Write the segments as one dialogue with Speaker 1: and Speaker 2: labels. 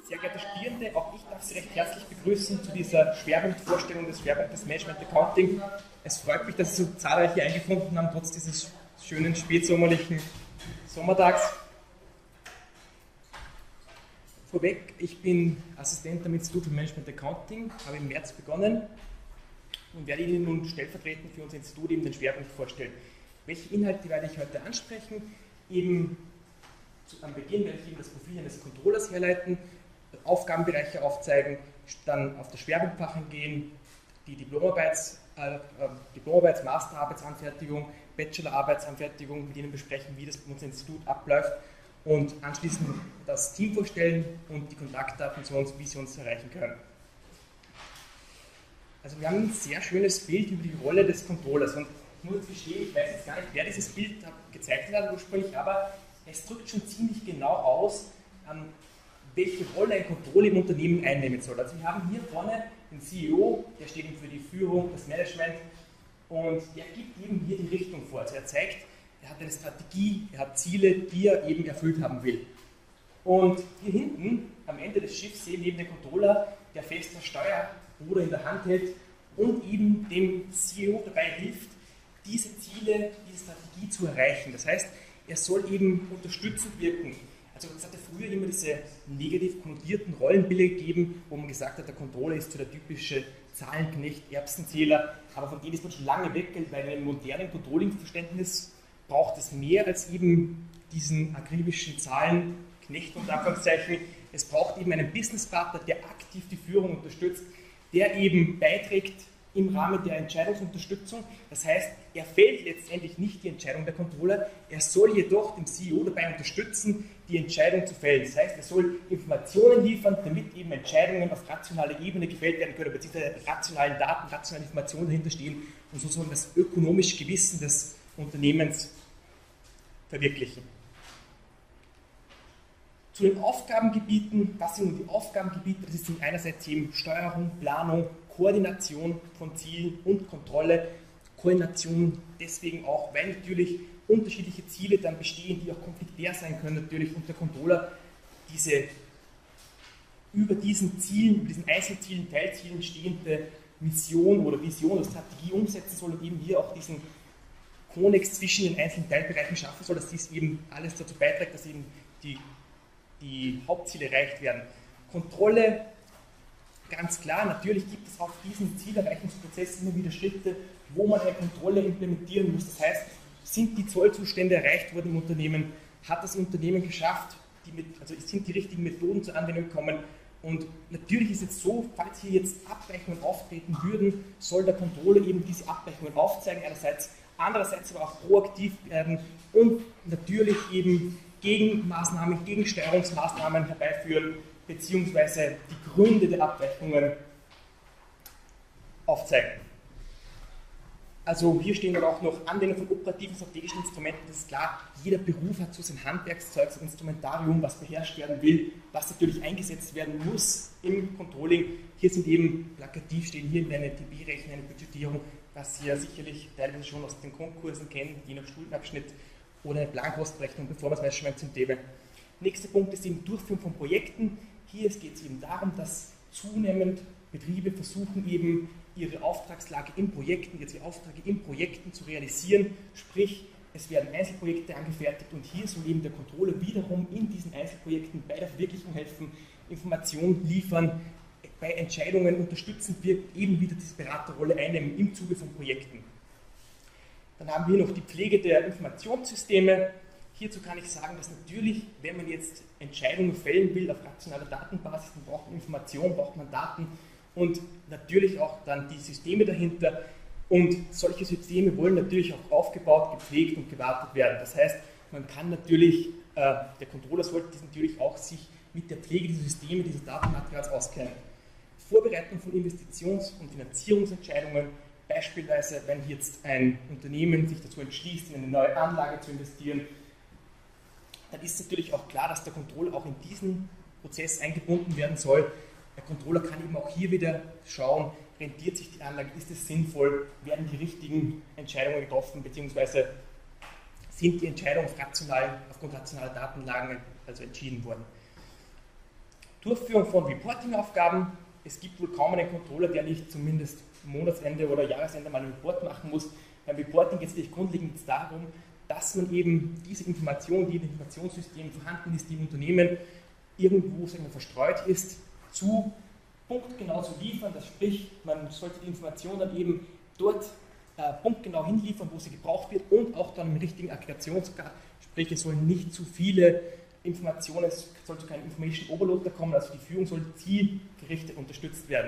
Speaker 1: Sehr geehrte Studierende, auch ich darf Sie recht herzlich begrüßen zu dieser Schwerpunktvorstellung des Schwerpunktes Management Accounting. Es freut mich, dass Sie so zahlreich hier eingefunden haben, trotz dieses schönen spätsommerlichen Sommertags. Vorweg, ich bin Assistent am Institut für Management Accounting, habe im März begonnen und werde Ihnen nun stellvertretend für unser Institut eben den Schwerpunkt vorstellen. Welche Inhalte werde ich heute ansprechen? Am Beginn werde ich Ihnen das Profil eines Controllers herleiten, Aufgabenbereiche aufzeigen, dann auf das Schwerpunktfach eingehen, die Diplomarbeit, Masterarbeitsanfertigung, Bachelorarbeitsanfertigung, mit Ihnen besprechen, wie das bei unserem Institut abläuft und anschließend das Team vorstellen und die Kontaktdaten zu uns, wie Sie uns erreichen können. Also wir haben ein sehr schönes Bild über die Rolle des Controllers und ich muss gestehen, ich weiß jetzt gar nicht, wer dieses Bild gezeichnet hat ursprünglich, aber es drückt schon ziemlich genau aus, welche Rolle ein Controller im Unternehmen einnehmen soll. Also wir haben hier vorne den CEO, der steht eben für die Führung, das Management und der gibt eben hier die Richtung vor. Also er zeigt, er hat eine Strategie, er hat Ziele, die er eben erfüllt haben will. Und hier hinten am Ende des Schiffs sehen wir eben den Controller, der fest das Steuerruder in der Hand hält und eben dem CEO dabei hilft, diese Ziele, diese Strategie zu erreichen. Das heißt, er soll eben unterstützend wirken. Also es hatte früher immer diese negativ konnotierten Rollenbilder gegeben, wo man gesagt hat, der Controller ist so der typische Zahlenknecht, Erbsenzähler, aber von denen ist man schon lange weg, weil in einem modernen Controlling-Verständnis braucht es mehr als eben diesen akribischen Zahlenknecht unter Anführungszeichen. Es braucht eben einen Businesspartner, der aktiv die Führung unterstützt, der eben beiträgt im Rahmen der Entscheidungsunterstützung. Das heißt, er fällt letztendlich nicht die Entscheidung der Controller, er soll jedoch dem CEO dabei unterstützen, die Entscheidung zu fällen. Das heißt, er soll Informationen liefern, damit eben Entscheidungen auf rationaler Ebene gefällt werden können, beziehungsweise rationalen Daten, rationale Informationen dahinter stehen und sozusagen das ökonomische Gewissen des Unternehmens verwirklichen. Zu den Aufgabengebieten, was sind nun die Aufgabengebiete? Das sind einerseits eben Steuerung, Planung, Koordination von Zielen und Kontrolle. Koordination deswegen auch, weil natürlich unterschiedliche Ziele dann bestehen, die auch konfliktär sein können natürlich und der Controller diese über diesen Zielen, über diesen Einzelzielen, Teilzielen stehende Mission oder Vision oder Strategie umsetzen soll und eben hier auch diesen Konnex zwischen den einzelnen Teilbereichen schaffen soll, dass dies eben alles dazu beiträgt, dass eben die Hauptziele erreicht werden. Kontrolle, ganz klar, natürlich gibt es auf diesem Zielerreichungsprozess immer wieder Schritte, wo man eine Kontrolle implementieren muss. Das heißt, sind die Zollzustände erreicht worden im Unternehmen? Hat das Unternehmen geschafft? Sind die richtigen Methoden zur Anwendung gekommen? Und natürlich ist es so, falls hier jetzt Abweichungen auftreten würden, soll der Controller eben diese Abweichungen aufzeigen, andererseits aber auch proaktiv werden und natürlich eben Gegenmaßnahmen, Gegensteuerungsmaßnahmen herbeiführen, beziehungsweise die Gründe der Abweichungen aufzeigen. Also hier stehen dann auch noch Anwendung von operativen strategischen Instrumenten. Das ist klar, jeder Beruf hat so sein Handwerkszeug, sein Instrumentarium, was beherrscht werden will, was natürlich eingesetzt werden muss im Controlling. Hier sind eben plakativ, stehen hier eine TB-Rechnung, eine Budgetierung, was Sie ja sicherlich teilweise schon aus den Grundkursen kennen, je nach Studienabschnitt, oder eine Plankostenrechnung, Performance Management zum Thema. Nächster Punkt ist eben Durchführung von Projekten. Hier geht es eben darum, dass zunehmend Betriebe versuchen eben ihre Auftragslage in Projekten, ihre Aufträge in Projekten zu realisieren, sprich es werden Einzelprojekte angefertigt und hier soll eben der Controller wiederum in diesen Einzelprojekten bei der Verwirklichung helfen, Informationen liefern, bei Entscheidungen unterstützend wirkt, eben wieder diese Beraterrolle einnehmen im Zuge von Projekten. Dann haben wir noch die Pflege der Informationssysteme. Hierzu kann ich sagen, dass natürlich, wenn man jetzt Entscheidungen fällen will auf rationaler Datenbasis, dann braucht man Informationen, braucht man Daten und natürlich auch dann die Systeme dahinter. Und solche Systeme wollen natürlich auch aufgebaut, gepflegt und gewartet werden. Das heißt, man kann natürlich, der Controller sollte natürlich auch sich mit der Pflege dieser Systeme, dieses Datenmaterials auskennen. Vorbereitung von Investitions- und Finanzierungsentscheidungen, beispielsweise wenn jetzt ein Unternehmen sich dazu entschließt, in eine neue Anlage zu investieren, dann ist natürlich auch klar, dass der Controller auch in diesen Prozess eingebunden werden soll. Der Controller kann eben auch hier wieder schauen, rentiert sich die Anlage, ist es sinnvoll, werden die richtigen Entscheidungen getroffen, beziehungsweise sind die Entscheidungen aufgrund rationaler Datenlagen also entschieden worden. Durchführung von Reporting-Aufgaben. Es gibt wohl kaum einen Controller, der nicht zumindest Monatsende oder Jahresende mal einen Report machen muss. Beim Reporting geht es wirklich grundlegend darum, dass man eben diese Information, die in dem Informationssystem vorhanden ist, die im Unternehmen irgendwo, sagen wir, verstreut ist, zu punktgenau zu liefern. Das sprich, man sollte die Information dann eben dort punktgenau hinliefern, wo sie gebraucht wird und auch dann im richtigen Aggregationsgrad. Sprich, es sollen nicht zu viele Informationen, es soll zu keinem Information Overload kommen, also die Führung soll zielgerichtet unterstützt werden.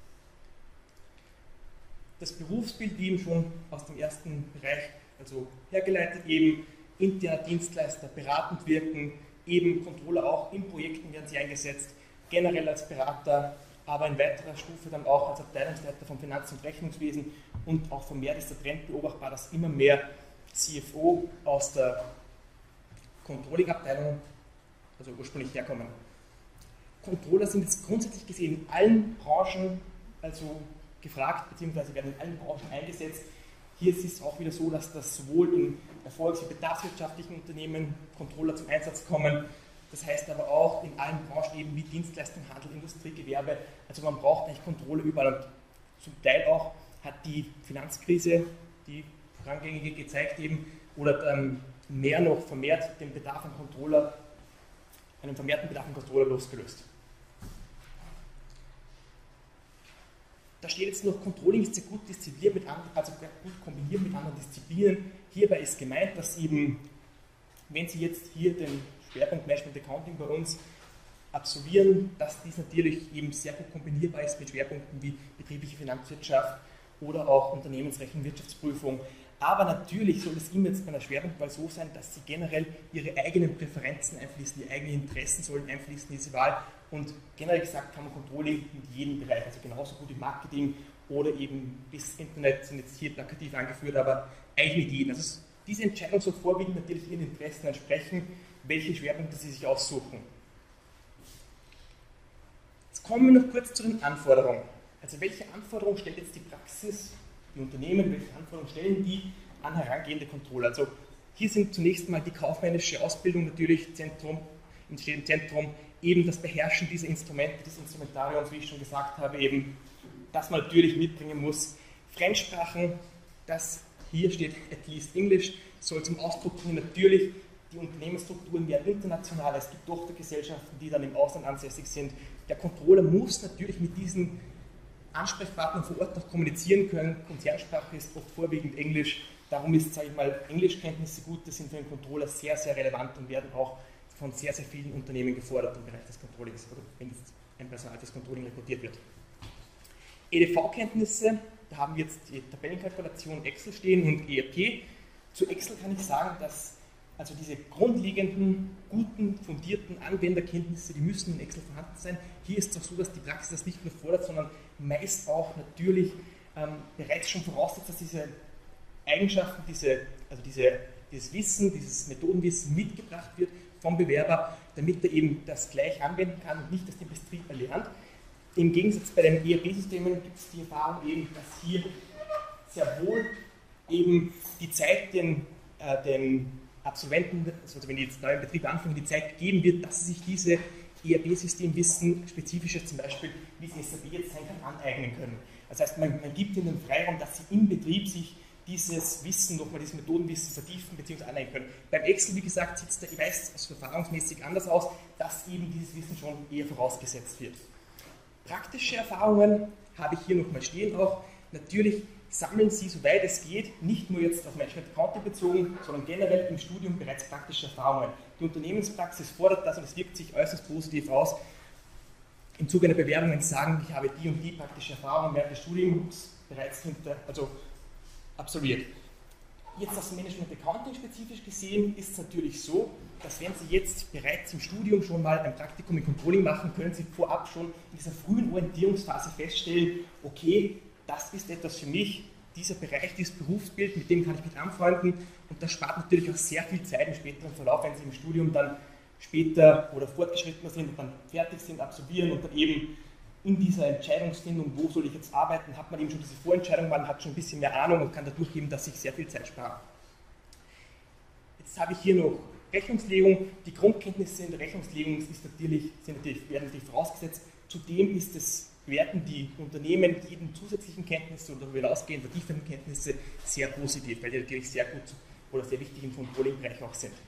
Speaker 1: Das Berufsbild, wie eben schon aus dem ersten Bereich also hergeleitet, eben interner Dienstleister beratend wirken, eben Controller auch in Projekten werden sie eingesetzt, generell als Berater, aber in weiterer Stufe dann auch als Abteilungsleiter vom Finanz- und Rechnungswesen und auch vermehrt ist der Trend beobachtbar, dass immer mehr CFO aus der Controlling-Abteilung, also ursprünglich herkommen. Controller sind jetzt grundsätzlich gesehen in allen Branchen also gefragt, beziehungsweise werden in allen Branchen eingesetzt. Hier ist es auch wieder so, dass das sowohl in erfolgs- wie bedarfswirtschaftlichen Unternehmen Controller zum Einsatz kommen. Das heißt aber auch in allen Branchen eben wie Dienstleistung, Handel, Industrie, Gewerbe. Also man braucht eigentlich Controller überall. Und zum Teil auch hat die Finanzkrise, die vorangängige gezeigt eben, oder mehr noch vermehrt den Bedarf an Controller, einen vermehrten Bedarf an Controller losgelöst. Da steht jetzt noch, Controlling ist sehr gut diszipliniert mit also gut kombiniert mit anderen Disziplinen. Hierbei ist gemeint, dass eben, wenn Sie jetzt hier den Schwerpunkt Management Accounting bei uns absolvieren, dass dies natürlich eben sehr gut kombinierbar ist mit Schwerpunkten wie betriebliche Finanzwirtschaft oder auch Unternehmensrechnung, Wirtschaftsprüfung. Aber natürlich soll es immer jetzt bei einer Schwerpunktwahl so sein, dass Sie generell Ihre eigenen Präferenzen einfließen, die eigenen Interessen sollen einfließen in diese Wahl. Und generell gesagt kann man Controlling in jedem Bereich, also genauso gut im Marketing oder eben bis Internet sind jetzt hier plakativ angeführt, aber eigentlich mit jedem. Also diese Entscheidung soll vorwiegend natürlich Ihren Interessen entsprechen, welche Schwerpunkte Sie sich aussuchen. Jetzt kommen wir noch kurz zu den Anforderungen. Also welche Anforderungen stellt jetzt die Praxis, die Unternehmen, welche Anforderungen stellen die an herangehende Controller? Also hier sind zunächst mal die kaufmännische Ausbildung natürlich steht im Zentrum, eben das Beherrschen dieser Instrumente, des Instrumentariums, wie ich schon gesagt habe, eben, dass man natürlich mitbringen muss. Fremdsprachen, das hier steht at least English, soll zum Ausdruck bringen, natürlich, die Unternehmensstrukturen werden international, es gibt Tochtergesellschaften, die dann im Ausland ansässig sind. Der Controller muss natürlich mit diesen Ansprechpartnern vor Ort auch kommunizieren können. Konzernsprache ist oft vorwiegend Englisch, darum ist, sage ich mal, Englischkenntnisse gut, das sind für den Controller sehr, sehr relevant und werden auch von sehr, sehr vielen Unternehmen gefordert im Bereich des Controllings, oder wenn jetzt ein Personal des Controlling rekrutiert wird. EDV-Kenntnisse, da haben wir jetzt die Tabellenkalkulation Excel stehen und ERP. Zu Excel kann ich sagen, dass also diese grundlegenden, guten, fundierten Anwenderkenntnisse, die müssen in Excel vorhanden sein. Hier ist es auch so, dass die Praxis das nicht nur fordert, sondern meist auch natürlich bereits schon voraussetzt, dass diese Eigenschaften, dieses Wissen, dieses Methodenwissen mitgebracht wird vom Bewerber, damit er eben das gleich anwenden kann und nicht das den Betrieb erlernt. Im Gegensatz bei den ERP-Systemen gibt es die Erfahrung eben, dass hier sehr wohl eben die Zeit den Absolventen, also wenn die jetzt neu im Betrieb anfangen, die Zeit geben wird, dass sie sich diese ERP-Systemwissen, spezifisches zum Beispiel, wie es SAP jetzt sein kann, aneignen können. Das heißt, man gibt ihnen den Freiraum, dass sie im Betrieb sich dieses Wissen nochmal, dieses Methodenwissen vertiefen bzw. aneignen können. Beim Excel, wie gesagt, sieht es da, ich weiß, also erfahrungsmäßig anders aus, dass eben dieses Wissen schon eher vorausgesetzt wird. Praktische Erfahrungen habe ich hier nochmal stehen auch. Natürlich sammeln Sie, soweit es geht, nicht nur jetzt auf Management Accounting bezogen, sondern generell im Studium bereits praktische Erfahrungen. Die Unternehmenspraxis fordert das und es wirkt sich äußerst positiv aus. Im Zuge einer Bewerbung, wenn Sie sagen, ich habe die und die praktische Erfahrung während des Studiums bereits absolviert. Jetzt das Management Accounting spezifisch gesehen ist es natürlich so, dass wenn Sie jetzt bereits im Studium schon mal ein Praktikum im Controlling machen, können Sie vorab schon in dieser frühen Orientierungsphase feststellen, okay, das ist etwas für mich, dieser Bereich, dieses Berufsbild, mit dem kann ich mich anfreunden und das spart natürlich auch sehr viel Zeit im späteren Verlauf, wenn Sie im Studium dann später oder fortgeschrittener sind und dann fertig sind, absolvieren und dann eben in dieser Entscheidungsfindung, wo soll ich jetzt arbeiten, hat man eben schon diese Vorentscheidung, man hat schon ein bisschen mehr Ahnung und kann dadurch eben, dass sich sehr viel Zeit spart. Jetzt habe ich hier noch Rechnungslegung. Die Grundkenntnisse in der Rechnungslegung werden natürlich vorausgesetzt. Zudem werten die Unternehmen jeden zusätzlichen Kenntnisse oder darüber hinausgehend vertiefenden Kenntnisse sehr positiv, weil die natürlich sehr gut oder sehr wichtig im Controlling-Bereich auch sind.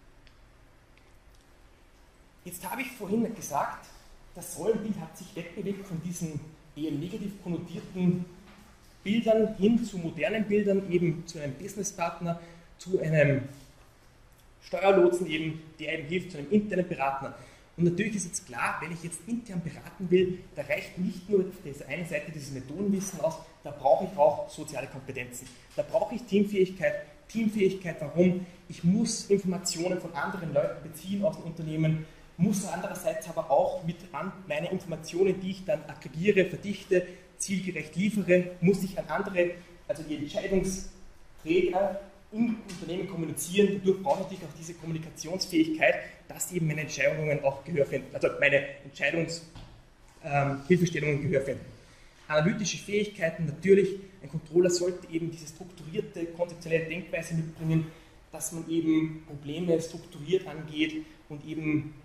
Speaker 1: Jetzt habe ich vorhin gesagt, das Rollenbild hat sich wegbewegt von diesen eher negativ konnotierten Bildern hin zu modernen Bildern, eben zu einem Businesspartner, zu einem Steuerlotsen, der eben hilft, zu einem internen Berater. Und natürlich ist jetzt klar, wenn ich jetzt intern beraten will, da reicht nicht nur auf dieser einen Seite dieses Methodenwissen aus, da brauche ich auch soziale Kompetenzen. Da brauche ich Teamfähigkeit. Teamfähigkeit, warum? Ich muss Informationen von anderen Leuten beziehen aus dem Unternehmen, muss andererseits aber auch mit meine Informationen, die ich dann aggregiere, verdichte, zielgerecht liefere, muss ich an andere, also die Entscheidungsträger im Unternehmen kommunizieren. Dadurch brauche ich natürlich auch diese Kommunikationsfähigkeit, dass eben meine Entscheidungen auch Gehör finden, also meine Entscheidungshilfestellungen Gehör finden. Analytische Fähigkeiten natürlich, ein Controller sollte eben diese strukturierte, konzeptionelle Denkweise mitbringen, dass man eben Probleme strukturiert angeht und eben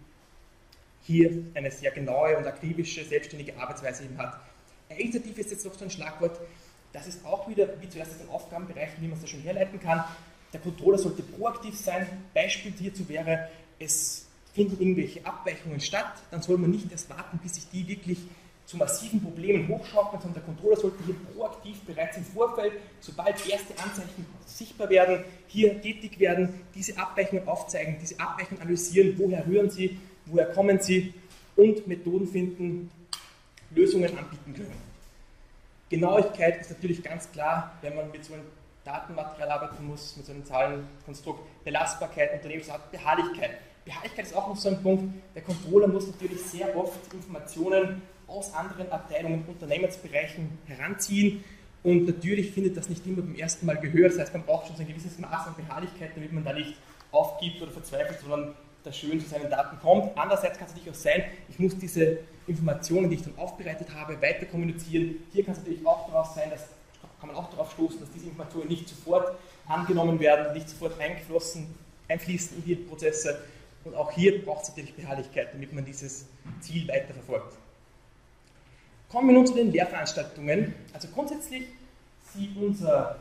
Speaker 1: hier eine sehr genaue und akribische, selbstständige Arbeitsweise eben hat. Initiative ist jetzt noch so ein Schlagwort, das ist auch wieder, wie zuerst aus den Aufgabenbereichen, wie man es da schon herleiten kann. Der Controller sollte proaktiv sein. Beispiel hierzu wäre, es finden irgendwelche Abweichungen statt, dann soll man nicht erst warten, bis sich die wirklich zu massiven Problemen hochschaukeln, sondern der Controller sollte hier proaktiv bereits im Vorfeld, sobald erste Anzeichen sichtbar werden, hier tätig werden, diese Abweichungen aufzeigen, diese Abweichungen analysieren, woher rühren sie, woher kommen sie und Methoden finden, Lösungen anbieten können. Genauigkeit ist natürlich ganz klar, wenn man mit so einem Datenmaterial arbeiten muss, mit so einem Zahlenkonstrukt. Belastbarkeit, Unternehmensart, Beharrlichkeit. Beharrlichkeit ist auch noch so ein Punkt. Der Controller muss natürlich sehr oft Informationen aus anderen Abteilungen und Unternehmensbereichen heranziehen und natürlich findet das nicht immer beim ersten Mal Gehör. Das heißt, man braucht schon so ein gewisses Maß an Beharrlichkeit, damit man da nicht aufgibt oder verzweifelt, sondern da schön zu seinen Daten kommt. Andererseits kann es natürlich auch sein, ich muss diese Informationen, die ich dann aufbereitet habe, weiter kommunizieren. Hier kann es natürlich auch darauf sein, dass kann man auch darauf stoßen, dass diese Informationen nicht sofort angenommen werden, nicht sofort einfließen in die Prozesse. Und auch hier braucht es natürlich Beharrlichkeit, damit man dieses Ziel weiterverfolgt. Kommen wir nun zu den Lehrveranstaltungen. Also grundsätzlich sieht unser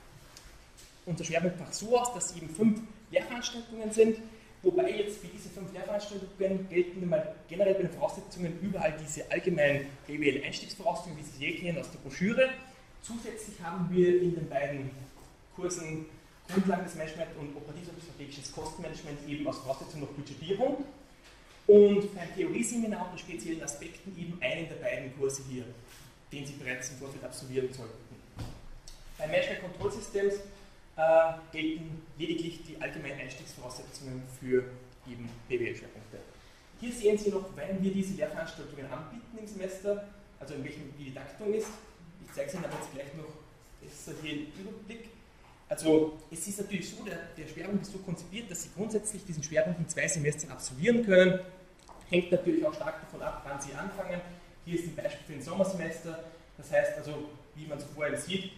Speaker 1: Schwerpunktfach so aus, dass eben 5 Lehrveranstaltungen sind. Wobei jetzt für diese 5 Lehrveranstaltungen gelten mal generell bei den Voraussetzungen überall diese allgemeinen BWL-Einstiegsvoraussetzungen, wie Sie sie kennen aus der Broschüre. Zusätzlich haben wir in den beiden Kursen Grundlagen des Management und operatives und strategisches Kostenmanagement eben als Voraussetzung noch Budgetierung. Und beim Theorieseminar unter speziellen Aspekten eben einen der beiden Kurse hier, den Sie bereits im Vorfeld absolvieren sollten. Beim Management Control Systems gelten lediglich die allgemeinen Einstiegsvoraussetzungen für eben BWL-Schwerpunkte. Hier sehen Sie noch, wann wir diese Lehrveranstaltungen anbieten im Semester, also in welchem die Taktung ist. Ich zeige es Ihnen aber jetzt gleich noch besser hier im Überblick. Also es ist natürlich so, der Schwerpunkt ist so konzipiert, dass Sie grundsätzlich diesen Schwerpunkt in 2 Semestern absolvieren können. Hängt natürlich auch stark davon ab, wann Sie anfangen. Hier ist ein Beispiel für ein Sommersemester. Das heißt also, wie man so vorher sieht,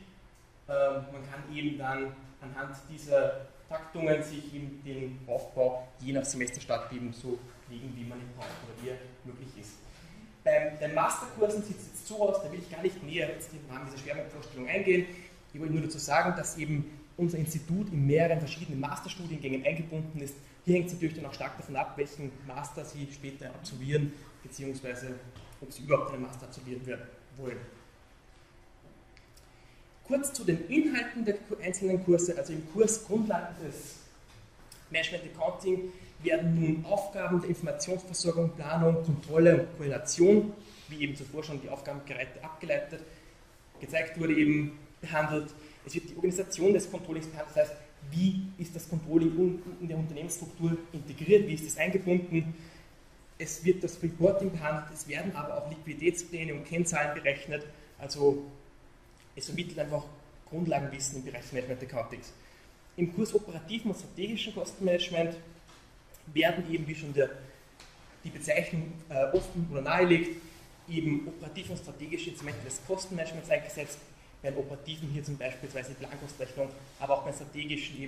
Speaker 1: man kann eben dann anhand dieser Taktungen sich eben den Aufbau je nach Semesterstart eben so legen, wie man ihn braucht oder wie er möglich ist. Bei den Masterkursen sieht es jetzt so aus, da will ich gar nicht näher jetzt im Rahmen dieser Schwerpunktvorstellung eingehen. Ich wollte nur dazu sagen, dass eben unser Institut in mehreren verschiedenen Masterstudiengängen eingebunden ist. Hier hängt es natürlich dann auch stark davon ab, welchen Master Sie später absolvieren, beziehungsweise ob Sie überhaupt einen Master absolvieren wollen. Kurz zu den Inhalten der einzelnen Kurse, also im Kurs Grundlagen des Management Accounting werden nun Aufgaben der Informationsversorgung, Planung, Kontrolle und Koordination, wie eben zuvor schon die Aufgabenbereiche abgeleitet, gezeigt wurde, eben behandelt. Es wird die Organisation des Controllings behandelt, das heißt, wie ist das Controlling in der Unternehmensstruktur integriert, wie ist es eingebunden. Es wird das Reporting behandelt, es werden aber auch Liquiditätspläne und Kennzahlen berechnet, also es vermittelt einfach Grundlagenwissen im Bereich des Management Accountings. Im Kurs operativen und strategischen Kostenmanagement werden eben, wie schon die Bezeichnung offen oder nahelegt, eben operative und strategische Instrumente des Kostenmanagements eingesetzt. Bei den operativen hier zum Beispiel die Plankostrechnung, aber auch bei strategischen eben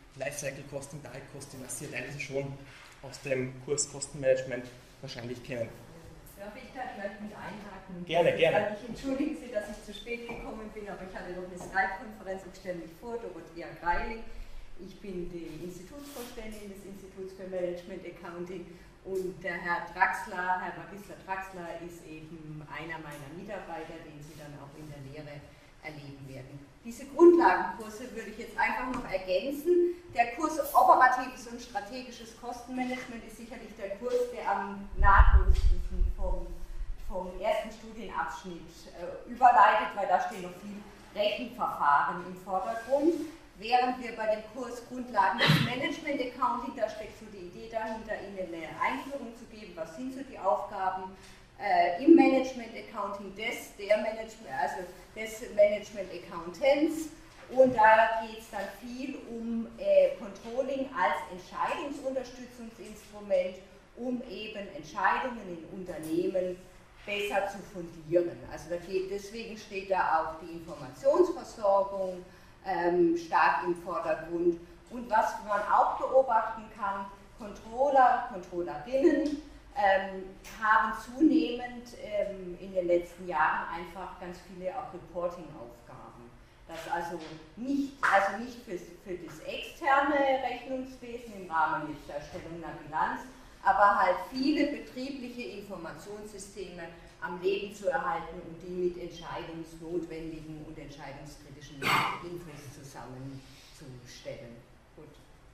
Speaker 1: Lifecycle-Costing, Direct-Costing, was Sie ja teilweise schon aus dem Kurs Kostenmanagement wahrscheinlich kennen.
Speaker 2: Darf ich da gleich mit einhaken?
Speaker 1: Gerne, gerne.
Speaker 2: Ich entschuldige Sie, dass ich zu spät gekommen bin, aber ich hatte noch eine Skype-Konferenz und stelle mich vor, Dorothea Greiling. Ich bin die Institutsvorständin des Instituts für Management Accounting und der Herr Draxler, Herr Magister Draxler, ist eben einer meiner Mitarbeiter, den Sie dann auch in der Lehre erleben werden. Diese Grundlagenkurse würde ich jetzt einfach noch ergänzen. Der Kurs Operatives und Strategisches Kostenmanagement ist sicherlich der Kurs, der am nahtlosesten vom ersten Studienabschnitt überleitet, weil da stehen noch viel Rechenverfahren im Vordergrund. Während wir bei dem Kurs Grundlagen des Management Accounting, da steckt so die Idee dahinter, Ihnen eine Einführung zu geben, was sind so die Aufgaben im Management Accounting des Management Accountants, und da geht es dann viel um Controlling als Entscheidungsunterstützungsinstrument, um eben Entscheidungen in Unternehmen besser zu fundieren. Also deswegen steht da auch die Informationsversorgung stark im Vordergrund. Und was man auch beobachten kann, Controller, Controllerinnen haben zunehmend in den letzten Jahren einfach ganz viele auch Reporting-Aufgaben. Das also nicht für das externe Rechnungswesen im Rahmen jetzt der Erstellung einer Bilanz, aber halt viele betriebliche Informationssysteme am Leben zu erhalten und die mit entscheidungsnotwendigen und entscheidungskritischen Infos zusammenzustellen. Gut.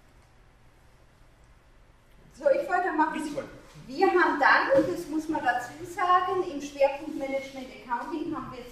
Speaker 2: So, ich weitermachen. Wir haben dann, das muss man dazu sagen, im Schwerpunkt Management Accounting haben wir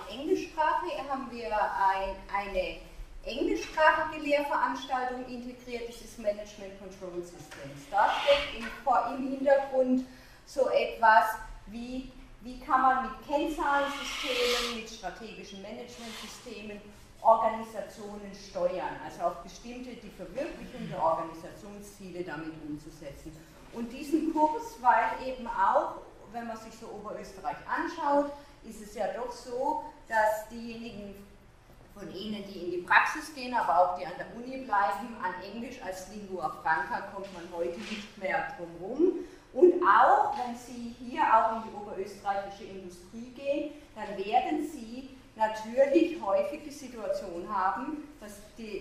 Speaker 2: eine englischsprachige Lehrveranstaltung integriert, das ist Management Control Systems. Da steckt im Hintergrund so etwas wie kann man mit Kennzahlensystemen, mit strategischen Managementsystemen Organisationen steuern, also auf bestimmte, die Verwirklichung der Organisationsziele damit umzusetzen. Und diesen Kurs, weil eben auch, wenn man sich so Oberösterreich anschaut, ist es ja doch so, dass diejenigen von Ihnen, die in die Praxis gehen, aber auch die an der Uni bleiben, an Englisch als Lingua Franca kommt man heute nicht mehr drum rum. Und auch, wenn Sie hier auch in die oberösterreichische Industrie gehen, dann werden Sie natürlich häufig die Situation haben, dass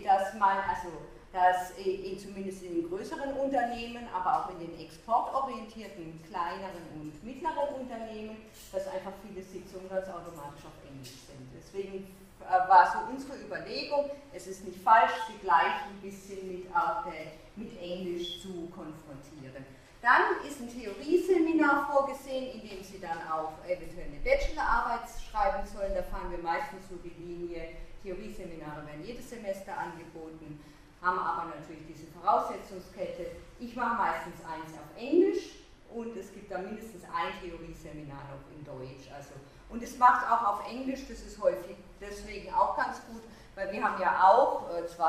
Speaker 2: zumindest in den größeren Unternehmen, aber auch in den exportorientierten kleineren und mittleren Unternehmen, dass einfach viele Sitzungen ganz automatisch auf Englisch sind. Deswegen war so unsere Überlegung, es ist nicht falsch, sie gleich ein bisschen mit Englisch zu konfrontieren. Dann ist ein Theorieseminar vorgesehen, in dem Sie dann auch eventuell eine Bachelorarbeit schreiben sollen. Da fahren wir meistens so die Linie, Theorieseminare werden jedes Semester angeboten, haben aber natürlich diese Voraussetzungskette. Ich mache meistens eins auf Englisch und es gibt da mindestens ein Theorieseminar noch in Deutsch. Und es macht auch auf Englisch, das ist häufig deswegen auch ganz gut, weil wir haben ja auch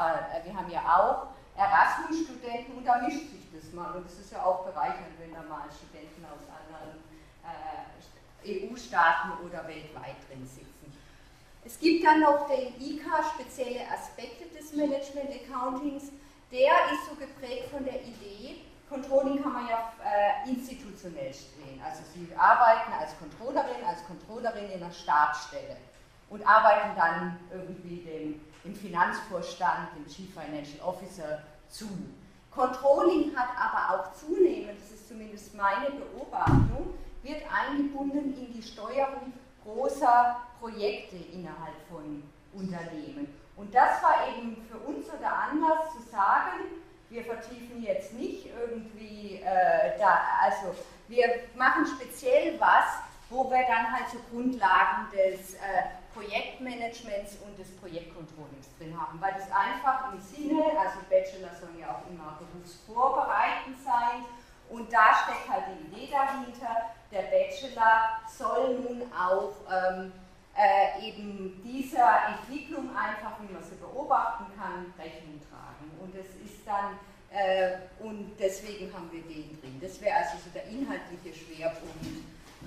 Speaker 2: Erasmus-Studenten und da mischt sich das mal und es ist ja auch bereichernd, wenn da mal Studenten aus anderen EU-Staaten oder weltweit drin sitzen. Es gibt dann noch den ICA, spezielle Aspekte des Management Accountings. Der ist so geprägt von der Idee, Controlling kann man ja institutionell sehen. Also Sie arbeiten als Controllerin in einer Stabsstelle und arbeiten dann irgendwie dem Finanzvorstand, dem Chief Financial Officer zu. Controlling hat aber auch zunehmend, das ist zumindest meine Beobachtung, wird eingebunden in die Steuerung großer Projekte innerhalb von Unternehmen. Und das war eben für uns so der Anlass zu sagen, wir vertiefen jetzt nicht irgendwie wir machen speziell was, wo wir dann halt so Grundlagen des Projektmanagements und des Projektcontrollings drin haben, weil das einfach im Sinne, also Bachelor sollen ja auch immer berufsvorbereitend sein und da steckt halt die Idee dahinter, der Bachelor soll nun auch eben dieser Entwicklung einfach, wie man sie beobachten kann, Rechnung tragen. Und das ist dann, und deswegen haben wir den drin. Das wäre also so der inhaltliche Schwerpunkt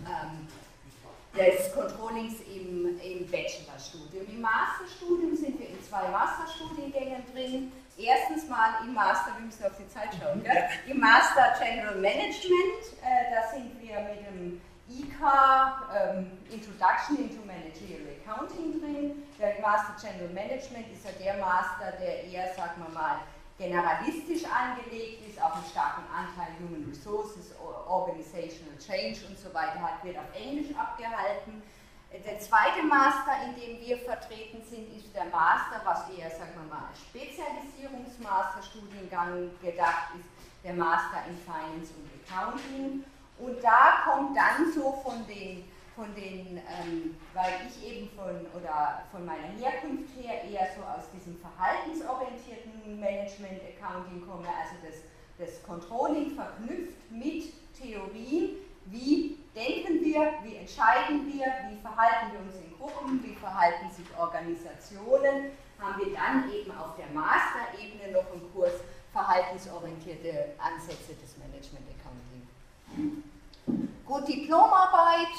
Speaker 2: des Controllings im Bachelorstudium. Im Masterstudium sind wir in 2 Masterstudiengängen drin. erstens mal im Master, wir müssen auf die Zeit schauen, gell? Im Master General Management, da sind wir mit dem ICA, Introduction into Managerial Accounting drin. Der Master General Management ist ja der Master, der eher, sagen wir mal, generalistisch angelegt ist, auch einen starken Anteil Human Resources, Organizational Change und so weiter hat, wird auf Englisch abgehalten. Der zweite Master, in dem wir vertreten sind, ist der Master, was eher, sagen wir mal, als Spezialisierungsmasterstudiengang gedacht ist, der Master in Finance und Accounting. Und da kommt dann so von den weil ich eben von meiner Herkunft her eher so aus diesem verhaltensorientierten Management Accounting komme, also das Controlling verknüpft mit Theorien, wie denken wir, wie entscheiden wir, wie verhalten wir uns in Gruppen, wie verhalten sich Organisationen, haben wir dann eben auf der Master-Ebene noch einen Kurs verhaltensorientierte Ansätze des Management Accounting. Gut, Diplomarbeit,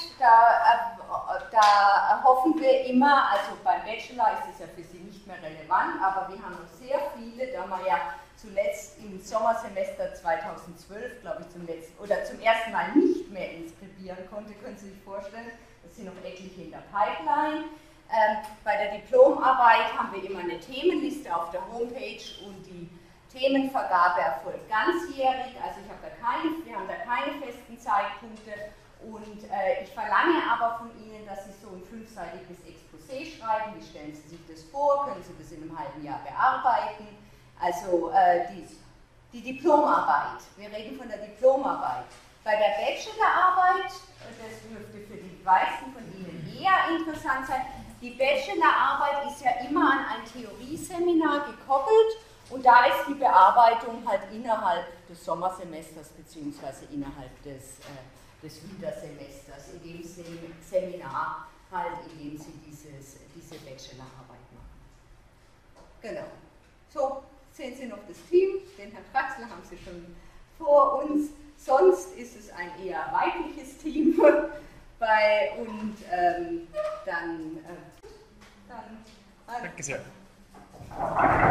Speaker 2: da hoffen wir immer, also beim Bachelor ist es ja für Sie nicht mehr relevant, aber wir haben noch sehr viele, da man ja zuletzt im Sommersemester 2012, glaube ich, zum ersten Mal nicht mehr inskribieren konnte, können Sie sich vorstellen, das sind noch etliche in der Pipeline. Bei der Diplomarbeit haben wir immer eine Themenliste auf der Homepage und die Themenvergabe erfolgt ganzjährig, also wir haben da keine festen Zeitpunkte und ich verlange aber von Ihnen, dass Sie so ein 5-seitiges Exposé schreiben. Wie stellen Sie sich das vor? Können Sie das in einem halben Jahr bearbeiten? Also die Diplomarbeit, wir reden von der Diplomarbeit. Bei der Bachelorarbeit, das dürfte für die meisten von Ihnen eher interessant sein, die Bachelorarbeit ist ja immer an ein Theorieseminar gekoppelt. Und da ist die Bearbeitung halt innerhalb des Sommersemesters bzw. innerhalb des Wintersemesters, in dem Seminar halt, in dem Sie diese Bachelorarbeit machen. Genau. So, sehen Sie noch das Team, den Herrn Traxler haben Sie schon vor uns. Sonst ist es ein eher weibliches Team
Speaker 1: Danke sehr.